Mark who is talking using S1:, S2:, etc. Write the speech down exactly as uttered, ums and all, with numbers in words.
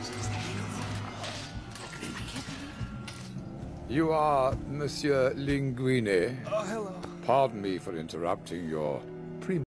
S1: You are Monsieur Linguine.
S2: Oh, hello.
S1: Pardon me for interrupting your